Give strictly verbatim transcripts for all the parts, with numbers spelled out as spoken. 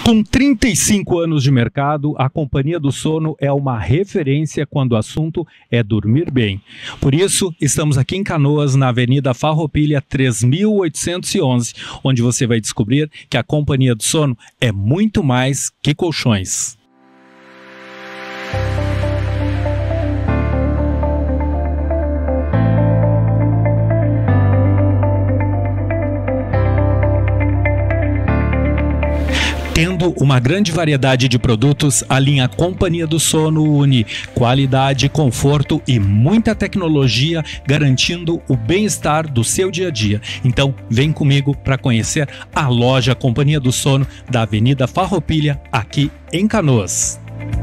Com trinta e cinco anos de mercado, a Companhia do Sono é uma referência quando o assunto é dormir bem. Por isso, estamos aqui em Canoas, na Avenida Farroupilha três mil oitocentos e onze, onde você vai descobrir que a Companhia do Sono é muito mais que colchões. Tendo uma grande variedade de produtos, a linha Companhia do Sono une qualidade, conforto e muita tecnologia, garantindo o bem-estar do seu dia a dia. Então, vem comigo para conhecer a loja Companhia do Sono da Avenida Farroupilha, aqui em Canoas.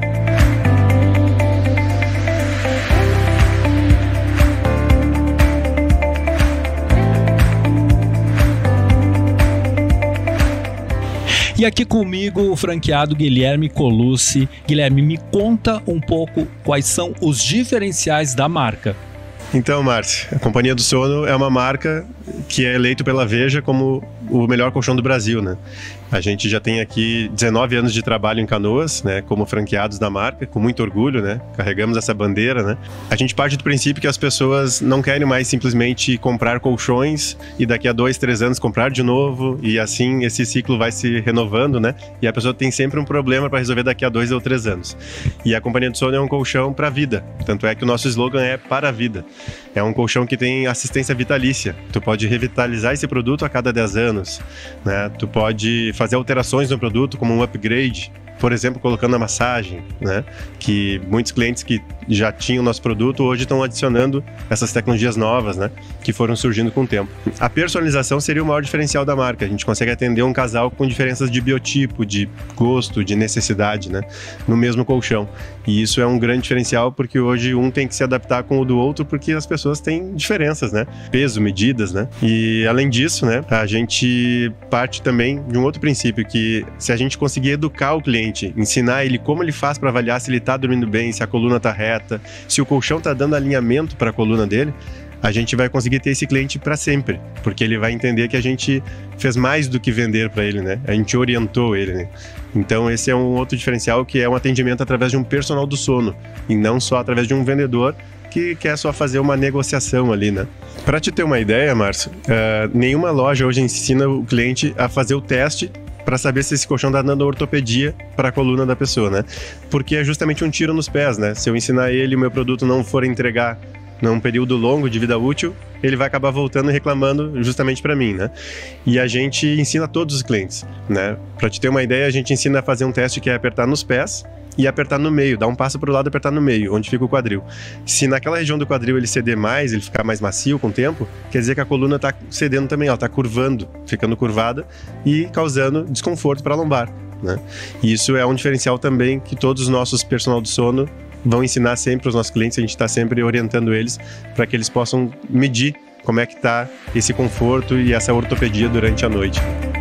E aqui comigo o franqueado Guilherme Colucci. Guilherme, me conta um pouco quais são os diferenciais da marca. Então, Márcio, a Companhia do Sono é uma marca que é eleita pela Veja como o melhor colchão do Brasil, né? A gente já tem aqui dezenove anos de trabalho em Canoas, né, como franqueados da marca, com muito orgulho, né? Carregamos essa bandeira, né? A gente parte do princípio que as pessoas não querem mais simplesmente comprar colchões e daqui a dois, três anos comprar de novo, e assim esse ciclo vai se renovando, né? E a pessoa tem sempre um problema para resolver daqui a dois ou três anos. E a Companhia do Sono é um colchão para a vida, tanto é que o nosso slogan é para a vida. É um colchão que tem assistência vitalícia. Tu pode revitalizar esse produto a cada dez anos, né? Tu pode fazer alterações no produto, como um upgrade, por exemplo, colocando a massagem, né? Que muitos clientes que já tinham nosso produto hoje estão adicionando essas tecnologias novas, né? Que foram surgindo com o tempo. A personalização seria o maior diferencial da marca. A gente consegue atender um casal com diferenças de biotipo, de gosto, de necessidade, né? No mesmo colchão. E isso é um grande diferencial porque hoje um tem que se adaptar com o do outro porque as pessoas têm diferenças, né? Peso, medidas, né? E além disso, né? A gente parte também de um outro princípio que se a gente conseguir educar o cliente, ensinar ele como ele faz para avaliar se ele está dormindo bem, se a coluna está reta, se o colchão está dando alinhamento para a coluna dele, a gente vai conseguir ter esse cliente para sempre, porque ele vai entender que a gente fez mais do que vender para ele, né? A gente orientou ele, né? Então esse é um outro diferencial, que é um atendimento através de um personal do sono e não só através de um vendedor que quer só fazer uma negociação ali, né? Para te ter uma ideia, Márcio, uh, nenhuma loja hoje ensina o cliente a fazer o teste para saber se esse colchão está dando ortopedia para a coluna da pessoa, né? Porque é justamente um tiro nos pés, né? Se eu ensinar ele e o meu produto não for entregar num período longo de vida útil, ele vai acabar voltando e reclamando justamente para mim, né? E a gente ensina todos os clientes, né? Para te ter uma ideia, a gente ensina a fazer um teste que é apertar nos pés e apertar no meio, dar um passo para o lado e apertar no meio, onde fica o quadril. Se naquela região do quadril ele ceder mais, ele ficar mais macio com o tempo, quer dizer que a coluna está cedendo também, ela está curvando, ficando curvada e causando desconforto para a lombar, né? E isso é um diferencial também que todos os nossos personal do sono vão ensinar sempre aos nossos clientes. A gente está sempre orientando eles para que eles possam medir como é que está esse conforto e essa ortopedia durante a noite.